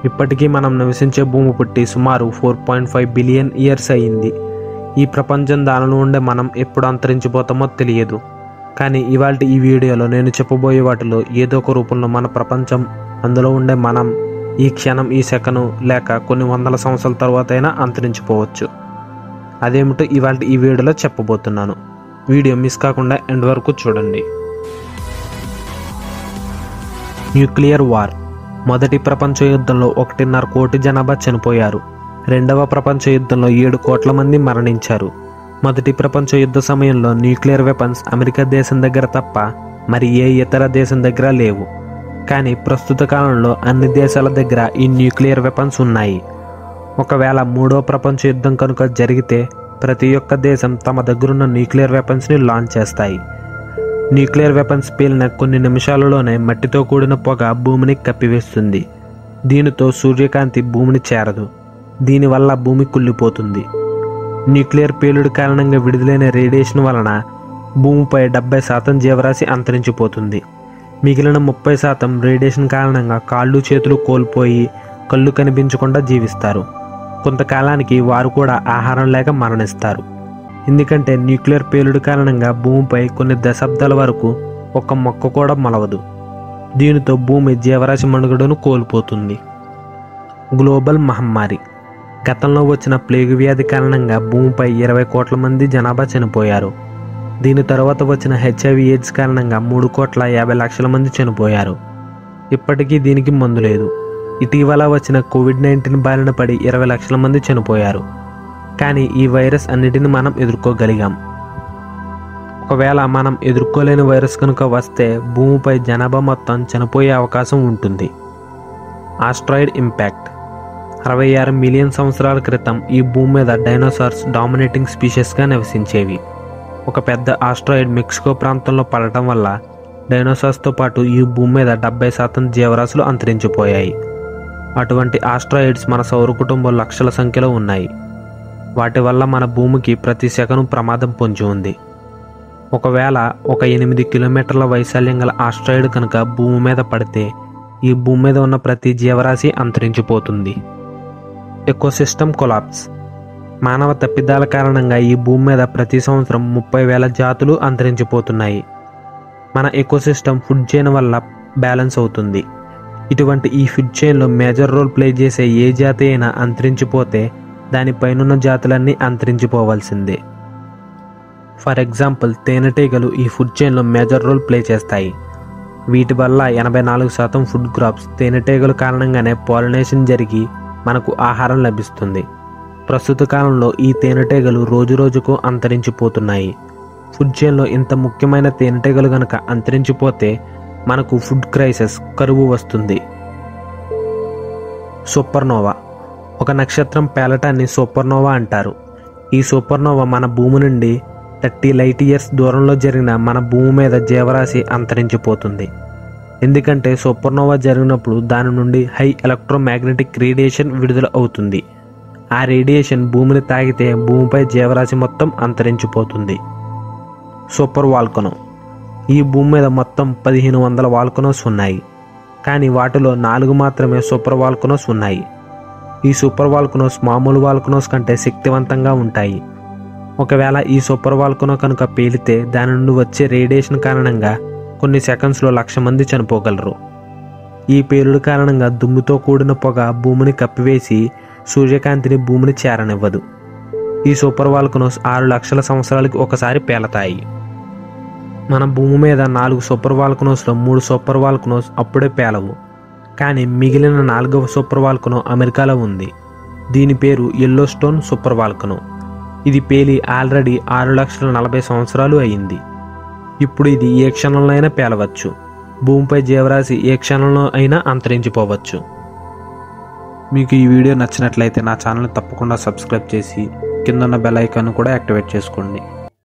ఇప్పటికీ మనం నివసించే భూమి పుట్టి సుమారు 4.5 బిలియన్ ఇయర్స్ అయ్యింది. ఈ ప్రపంచం దానిలో ఉండే మనం ఎప్పుడు అంతరించిపోతామో తెలియదు. కానీ ఇవాల్టి ఈ వీడియోలో నేను చెప్పబోయే వాటిలో ఏదో ఒక రూపంలో మన ప్రపంచం, అందులో ఉండే మనం ఈ క్షణం, ఈ సెకను లేక కొన్ని వందల సంవత్సరాల తర్వాత అయినా అంతరించిపోవచ్చు. అదేమిటో ఇవాల్టి ఈ వీడియోలో చెప్పబోతున్నాను. వీడియో మిస్ కాకుండా ఎండ్ వరకు చూడండి. Nuclear war. మొదటి ప్రపంచ యుద్ధంలో 1.5 కోటి జనాభా చనిపోయారు. రెండవ ప్రపంచ యుద్ధంలో 7 కోట్ల మంది మరణించారు. మొదటి ప్రపంచ యుద్ధ సమయంలో న్యూక్లియర్ వెపన్స్ అమెరికా దేశం దగ్గర తప్ప మరి ఏ ఇతర దేశం దగ్గర లేవు. కానీ ప్రస్తుత కాలంలో అన్ని దేశాల దగ్గర ఈ న్యూక్లియర్ వెపన్స్ ఉన్నాయి. ఒకవేళ మూడవ ప్రపంచ యుద్ధం కనుక జరిగితే ప్రతి ఒక్క దేశం తమ దగ్గరున్న న్యూక్లియర్ వెపన్స్ని లాంచ్ చేస్తాయి. న్యూక్లియర్ వెపన్స్ పేలిన కొన్ని నిమిషాలలోనే మట్టితో కూడిన పొగ భూమిని కప్పివేస్తుంది. దీనితో సూర్యకాంతి భూమిని చేరదు. దీనివల్ల భూమి కుళ్ళిపోతుంది. న్యూక్లియర్ పేలుడు కారణంగా విడుదలైన రేడియేషన్ వలన భూమిపై 70% జీవరాశి అంతరించిపోతుంది. మిగిలిన 30% రేడియేషన్ కారణంగా కాళ్ళు చేతులు కోల్పోయి కళ్ళు కనిపించకుండా జీవిస్తారు. కొంతకాలానికి వారు కూడా ఆహారం లేక మరణిస్తారు. ఎందుకంటే న్యూక్లియర్ పేలుడు కారణంగా భూమిపై కొన్ని దశాబ్దాల వరకు ఒక్క మొక్క కూడా మొలవదు. దీనితో భూమి జీవరాశి మనుగడను కోల్పోతుంది. గ్లోబల్ మహమ్మారి. గతంలో వచ్చిన ప్లేగు వ్యాధి కారణంగా భూమిపై 20 కోట్ల మంది జనాభా చనిపోయారు. దీని తర్వాత వచ్చిన HIV ఎయిడ్స్ కారణంగా 3,50,00,000 మంది చనిపోయారు. ఇప్పటికీ దీనికి మందు లేదు. ఇటీవల వచ్చిన COVID-19 బారిన పడి 20 లక్షల మంది చనిపోయారు. కానీ ఈ వైరస్ అన్నిటిని మనం ఎదుర్కోగలిగాం. ఒకవేళ మనం ఎదుర్కోలేని వైరస్ కనుక వస్తే భూమిపై జనాభా మొత్తం చనిపోయే అవకాశం ఉంటుంది. Asteroid impact. 66 మిలియన్ సంవత్సరాల క్రితం ఈ భూమి మీద డైనోసార్స్ డామినేటింగ్ స్పీషీస్గా నివసించేవి. ఒక పెద్ద ఆస్ట్రాయిడ్ మెక్సికో ప్రాంతంలో పడటం వల్ల డైనోసార్స్తో పాటు ఈ భూమి మీద 70% జీవరాశులు అంతరించిపోయాయి. అటువంటి ఆస్ట్రాయిడ్స్ మన సౌర కుటుంబం లక్షల సంఖ్యలో ఉన్నాయి. వాటి వల్ల మన భూమికి ప్రతి సెకను ప్రమాదం పొంచి ఉంది. ఒకవేళ ఒక 8 కిలోమీటర్ల వైశాల్యం గల ఆస్ట్రాయిడ్ కనుక భూమి మీద పడితే ఈ భూమి మీద ఉన్న ప్రతి జీవరాశి అంతరించిపోతుంది. Ecosystem collapse. మానవ తప్పిదాల కారణంగా ఈ భూమి మీద ప్రతి సంవత్సరం 30,000 జాతులు అంతరించిపోతున్నాయి. మన ఎకోసిస్టమ్ ఫుడ్ చైన్ వల్ల బ్యాలెన్స్ అవుతుంది. ఇటువంటి ఈ ఫుడ్ చైన్లో మేజర్ రోల్ ప్లే చేసే ఏ జాతి అయినా అంతరించిపోతే దానిపైనున్న జాతులన్నీ అంతరించిపోవాల్సిందే. ఫర్ ఎగ్జాంపుల్, తేనెటీగలు ఈ ఫుడ్ చైన్లో మేజర్ రోల్ ప్లే చేస్తాయి. వీటి వల్ల 84% ఫుడ్ క్రాప్స్ తేనెటీగల కారణంగానే పాలినేషన్ జరిగి మనకు ఆహారం లభిస్తుంది. ప్రస్తుత కాలంలో ఈ తేనెటీగలు రోజురోజుకు అంతరించిపోతున్నాయి. ఫుడ్ చైన్లో ఇంత ముఖ్యమైన తేనెటీగలు కనుక అంతరించిపోతే మనకు ఫుడ్ క్రైసిస్, కరువు వస్తుంది. సూపర్నోవా. ఒక నక్షత్రం పేలటాన్ని సూపర్నోవా అంటారు. ఈ సూపర్నోవా మన భూమి నుండి 30 లైట్ ఇయర్స్ దూరంలో జరిగిన మన భూమి మీద జీవరాశి అంతరించిపోతుంది. ఎందుకంటే సూపర్నోవా జరిగినప్పుడు దాని నుండి హై ఎలక్ట్రోమాగ్నెటిక్ రేడియేషన్ విడుదల అవుతుంది. ఆ రేడియేషన్ భూమిని తాకితే భూమిపై జీవరాశి మొత్తం అంతరించిపోతుంది. Super volcano. ఈ భూమి మీద మొత్తం 1500 వాల్కనోస్ ఉన్నాయి. కానీ వాటిలో 4 మాత్రమే సూపర్ వాల్కనోస్ ఉన్నాయి. ఈ సూపర్ వాల్కనోస్ మామూలు వాల్కనోస్ కంటే శక్తివంతంగా ఉంటాయి. ఒకవేళ ఈ సూపర్ వాల్కనో కనుక పేలితే దాని నుండి వచ్చే రేడియేషన్ కారణంగా కొన్ని సెకండ్స్లో 1,00,000 మంది చనిపోగలరు. ఈ పేలుడు కారణంగా దుమ్ముతో కూడిన పొగ భూమిని కప్పివేసి సూర్యకాంతిని భూమిని చేరనివ్వదు. ఈ సూపర్ వాల్కనోస్ 6 లక్షల సంవత్సరాలకి ఒకసారి పేలతాయి. మన భూమి మీద 4 సూపర్ వాల్కనోస్లో 3 సూపర్ వాల్కనోస్ అప్పుడే పేలవు. కానీ మిగిలిన 4వ సూపర్ వాల్కనో అమెరికాలో ఉంది. దీని పేరు ఎల్లోస్టోన్ సూపర్ వాల్కనో. ఇది పేలి ఆల్రెడీ 6,40,000 సంవత్సరాలు అయింది. ఇప్పుడు ఇది ఏ క్షణంలో అయినా పేలవచ్చు. భూమిపై జీవరాశి ఏ క్షణంలో అయినా అంతరించిపోవచ్చు. మీకు ఈ వీడియో నచ్చినట్లయితే నా ఛానల్ని తప్పకుండా సబ్స్క్రైబ్ చేసి కింద ఉన్న బెల్ ఐకాన్ కూడా యాక్టివేట్ చేసుకోండి.